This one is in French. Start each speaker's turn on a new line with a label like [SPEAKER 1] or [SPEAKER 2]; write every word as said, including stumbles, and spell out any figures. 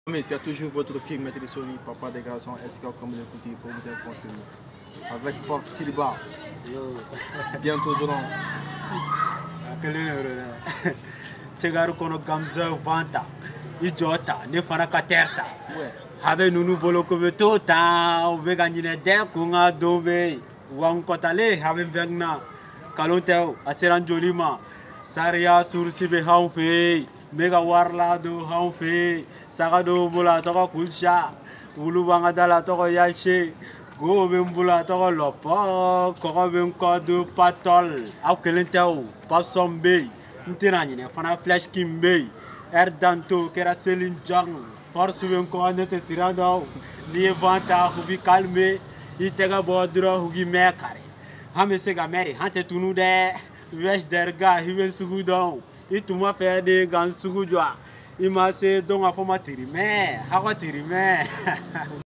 [SPEAKER 1] Mais c'est toujours votre king Maître Sony, papa des garçons, est-ce qu'il y a comme l'écouter pour vous dire confirmer. Avec force Tiliba. Bientôt donnant.
[SPEAKER 2] Chegaru kono gamza vanta. Ijota, ne fana katerta. Habe nunu bolo kobe tota, ube ganjine de kunga dobe. Wang kotale habe vegna. Kalontel, aseran jolima. Saria sursibe haunfe. Mega warla do haunfe. Sagado bula toko kulsha. Ulu banga dala toko yalche. Go bembula toko lopo. Koko benkodu patol. Au kelenteo. Pasombe. Ntinanyine fana flash kimbe. Erdanto kera selin jang. Force benko anete sirado. Liye vanta hubi calme. Itega bodro hugi mekare. Hame sega meri hante tunu de. Wesh derga hiwen sugudon. Ituma fede gan sugujwa. Ima se donga foma tirime. Hako tirime.